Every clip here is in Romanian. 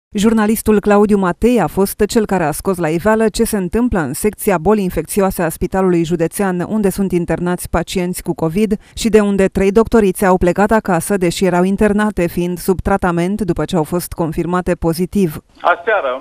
Jurnalistul Claudiu Matei a fost cel care a scos la iveală ce se întâmplă în secția boli infecțioase a Spitalului Județean, unde sunt internați pacienți cu COVID și de unde 3 doctorițe au plecat acasă, deși erau internate, fiind sub tratament după ce au fost confirmate pozitiv. Aseară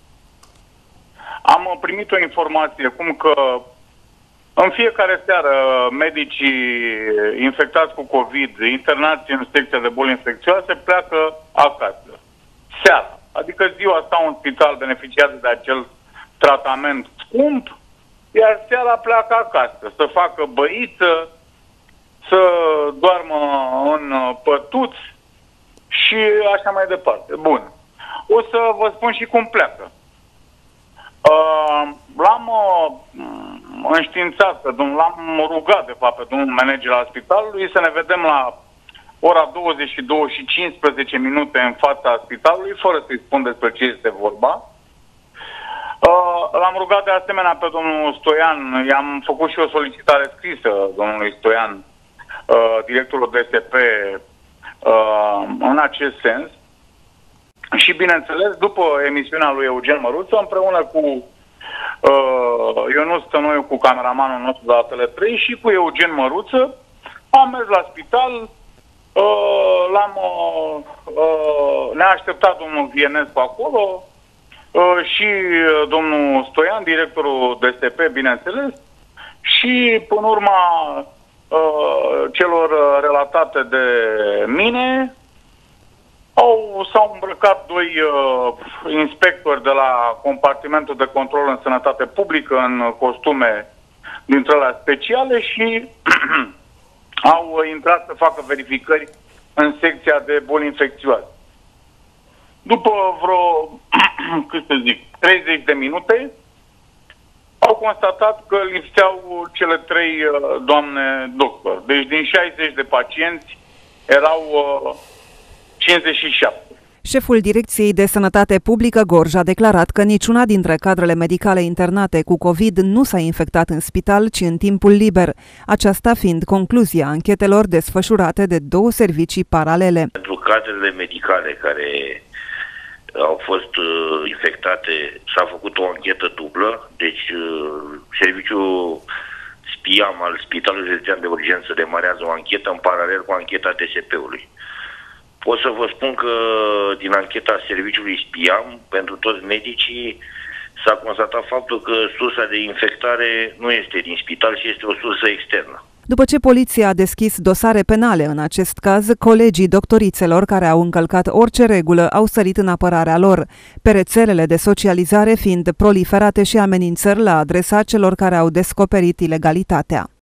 am primit o informație cum că în fiecare seară medicii infectați cu COVID, internați în secția de boli infecțioase, pleacă acasă. Seara. Adică ziua stau în spital, beneficiază de acel tratament scump, iar seara pleacă acasă, să facă băiță, să doarmă în pătuți și așa mai departe. Bun. O să vă spun și cum pleacă. L-am înștiințat, l-am rugat de fapt pe domnul manager al spitalului să ne vedem la ora 22 și 15 minute în fața spitalului, fără să-i spun despre ce este vorba. L-am rugat de asemenea pe domnul Stoian, i-am făcut și o solicitare scrisă domnului Stoian, directorul DSP, în acest sens. Și bineînțeles, după emisiunea lui Eugen Măruță, împreună cu Ionuț Tănoiu, cu cameramanul nostru de la Tele3 și cu Eugen Măruță, am mers la spital. Ne-a așteptat domnul Vienescu acolo și domnul Stoian, directorul DSP, bineînțeles, și până urma celor relatate de mine s-au îmbrăcat 2 inspectori de la compartimentul de control în sănătate publică în costume dintre alea speciale și au intrat să facă verificări în secția de boli infecțioase. După vreo, 30 de minute, au constatat că lipseau cele 3 doamne doctor. Deci din 60 de pacienți erau 57. Șeful Direcției de Sănătate Publică, Gorj, a declarat că niciuna dintre cadrele medicale internate cu COVID nu s-a infectat în spital, ci în timpul liber, aceasta fiind concluzia anchetelor desfășurate de 2 servicii paralele. Pentru cadrele medicale care au fost infectate s-a făcut o anchetă dublă, deci serviciul SPIAM al Spitalului Județean de Urgență demarează o anchetă în paralel cu ancheta DSP-ului. Pot să vă spun că din ancheta serviciului SPIAM, pentru toți medicii, s-a constatat faptul că sursa de infectare nu este din spital, ci este o sursă externă. După ce poliția a deschis dosare penale în acest caz, colegii doctorițelor care au încălcat orice regulă au sărit în apărarea lor, pe rețelele de socializare fiind proliferate și amenințări la adresa celor care au descoperit ilegalitatea.